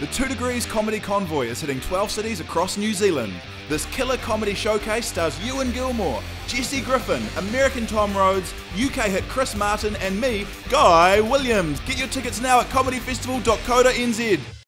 The 2 Degrees Comedy Convoy is hitting 12 cities across New Zealand. This killer comedy showcase stars Ewen Gilmour, Jesse Griffin, American Tom Rhodes, UK hit Chris Martin and me, Guy Williams. Get your tickets now at comedyfestival.co.nz.